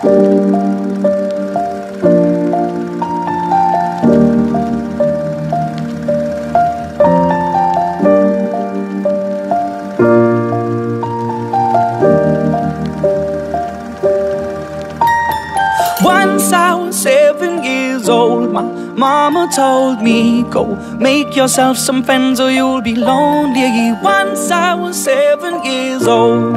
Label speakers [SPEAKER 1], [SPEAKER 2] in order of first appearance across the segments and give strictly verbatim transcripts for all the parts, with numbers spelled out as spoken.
[SPEAKER 1] Once I was seven years old, my mama told me, go make yourself some friends or you'll be lonely. Once I was seven years old.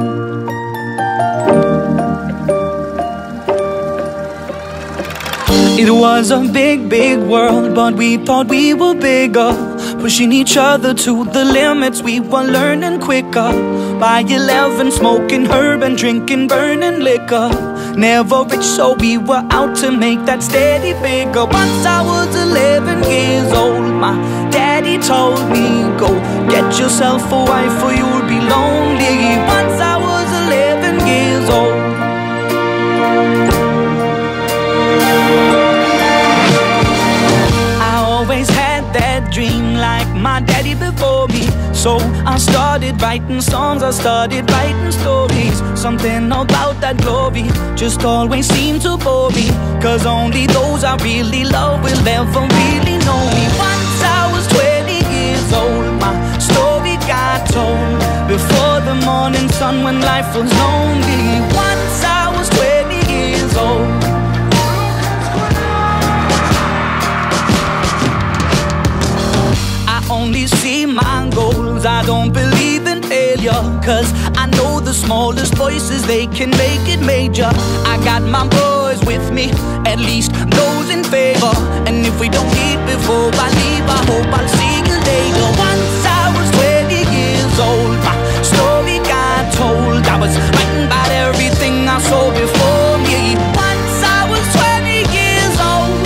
[SPEAKER 1] It was a big, big world, but we thought we were bigger, pushing each other to the limits. We were learning quicker. By eleven, smoking herb and drinking burning liquor. Never rich, so we were out to make that steady figure. Once I was eleven years old, my daddy told me, go get yourself a wife or you'll be lonely. Once I was eleven years old. I always had that dream like my daddy before me, so I started writing songs, I started writing stories. Something about that glory just always seemed to bore me, cause only those I really love will ever really know me. Once I was twenty years old, my story got told before the morning sun when life was lonely. Once I was twenty years old. Only see my goals, I don't believe in failure, cause I know the smallest voices, they can make it major. I got my boys with me, at least those in favor, and if we don't meet before I leave, I hope I'll see you later. Once I was twenty years old, my story got told. I was writing about everything I saw before me. Once I was twenty years old.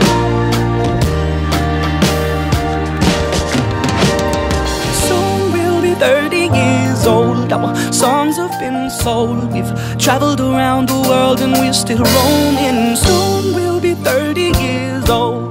[SPEAKER 1] thirty years old, our songs have been sold. We've traveled around the world and we're still roaming. Soon we'll be thirty years old.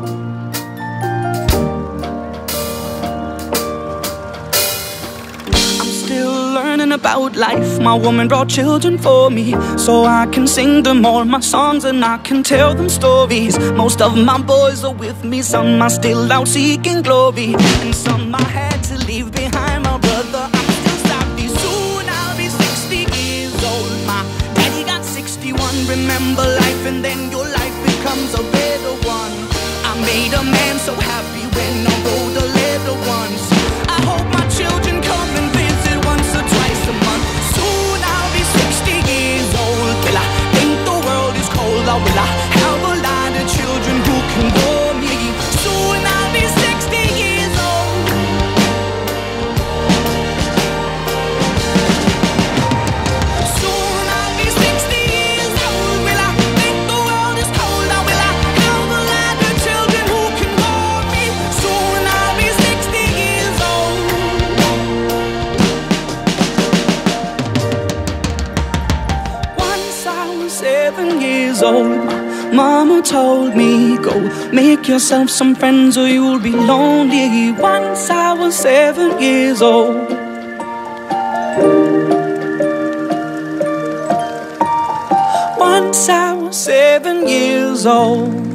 [SPEAKER 1] I'm still learning about life. My woman brought children for me, so I can sing them all my songs and I can tell them stories. Most of my boys are with me, some are still out seeking glory, and some I had to leave behind. My brother, I'm still stopping. Soon I'll be sixty years old. My daddy got sixty-one. Remember life and then your life becomes a better one. I made a man so happy when I wrote the letter once. I hope my children come and visit once or twice a month. Soon I'll be sixty years old. Will I think the world is cold, or will I have a lot of children who can bore me? Soon I'll be sixty years old. Soon I'll be sixty years old. Will I think the world is cold, or will I have a lot of children who can bore me? Soon I'll be sixty years old. Once I was seven years old, my mama told me, go make yourself some friends or you'll be lonely. Once I was seven years old. Once I was seven years old.